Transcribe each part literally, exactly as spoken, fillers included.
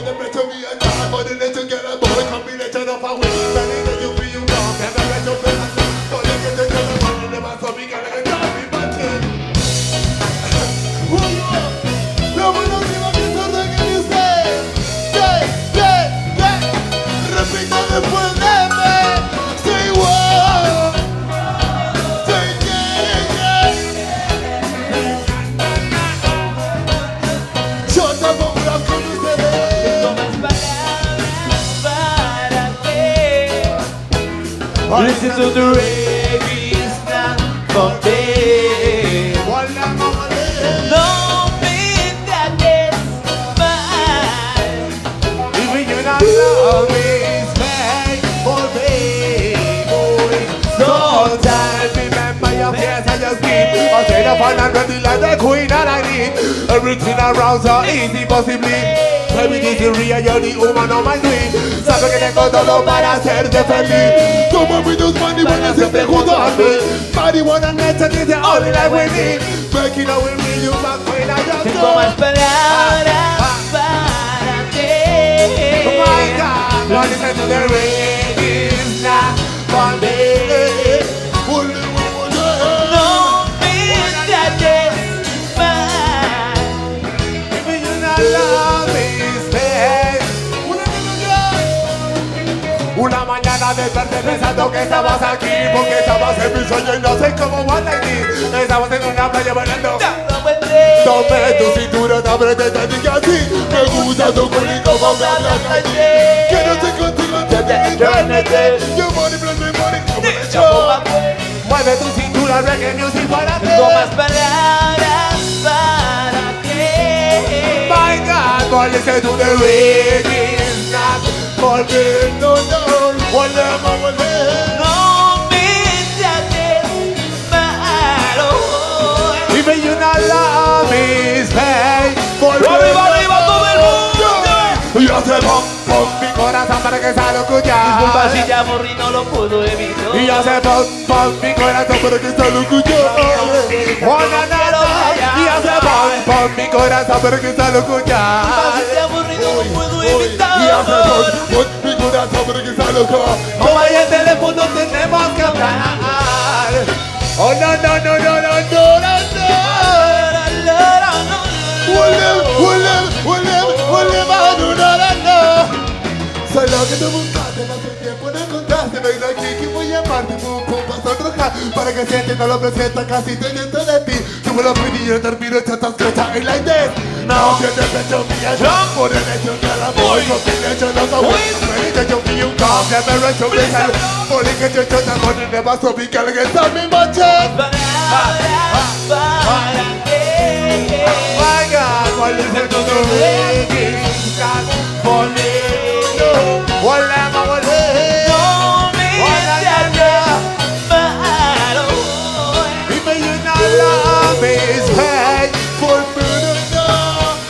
the better we are not. But the little girl a boy combination of a women. And it that you feel you wrong. And the rest of them are so you get the girl a man and them are so big and they can't be batted. No one knows if I can do the thing you say. Say, say, say. Repita después de mí. Say what? Say yeah, yeah. Shut up, I'm gonna come to say listen to the reggae stand for me. Don't mean that it's mine. Even you not love me, it's fake for me, boy. Sometimes remember your face and your skin. I say the fun and ready like the queen and I need everything around so easy possibly. Baby, this is real, you're the woman on my dream. Sabe que tengo todo para hacerte feliz. Como with those money when I siempre junto a mí. Marihuana neta is the only life we need. Making our way real, you back when I just Tengo más palabras para ti. Oh my God, what is it to the reggae is not for me. No mean that it's mine. If you not love me, stay. Una mañana desperté pensando que estabas aquí, porque estabas en mi sueño y no sé cómo what I need. Estabas en una playa bailando. Tomé tu cintura, te apreté, te dije así. Me gusta tu culito, como me hablas allí. Quiero ser contigo desde eternity. Your money, bless me, money, come on, show. Mueve tu cintura, reggae music para ti. Tengo más palabras para ti. My God, boy, listen to the reggae is not for me, no, no. Volvemos, volvemos. No mean that it's mine. Oh. Even you not love me, stay. Arriba, arriba, todo el mundo. Y hace pom, pom, mi corazón para que salga a escuchar. Disculpa si te aburrí, no lo puedo evitar. Y hace pom, pom, mi corazón para que salga a escuchar. Juana, nada. Y hace pom, pom, mi corazón para que salga a escuchar. Disculpa si te aburrí, no lo puedo evitar. Y hace pom, pom, mi corazón para que salga a escuchar. Como hay en teléfono tenemos que hablar. Oh, no, no, no, no, no, no, no, no. Volvemos, volvemos, volvemos, volvemos, no, no, no, no. Soy lo que tú buscaste, no sé tiempo no encontraste. Ven aquí que voy a amarte, pum, pum, vas a trojar. Para que sientes, no lo presenta, casi estoy dentro de ti. Tú me lo pedí y yo termino esta transgresa en like this. No, que te pecho mía, yo por el hecho que la voy. Con el hecho no soy bueno, me dice yo fui un cambio, me lo he hecho pensar. Por el que yo he hecho tan bueno, me vas a ubicar que está mi moche. My God, what is it to the reggae? God, volviendo, volvemos, volvemos. No mean that it's mine. Dime you not love me, it's pain for me to know.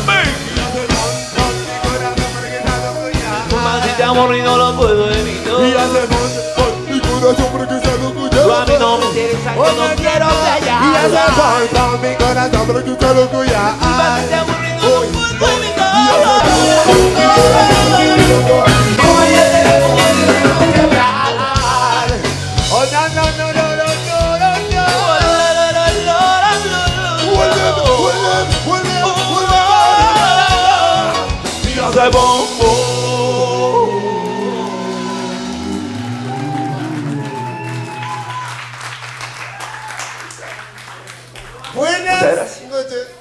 Disculpa si te aburrí, no lo puedo evitar. Y hacemos con mi corazón porque salgo a Tú a mí no me interesa, yo no quiero callar. Y hacemos con mi corazón porque salgo a escuchar. Disculpa si te aburrí, no lo puedo evitar. Como hay en teléfono tenemos que hablar. Oh, no, no, no, no, no, no, no, no. Volvemos, volvemos, volvemos, volvemos. Y hacemos buenas noches.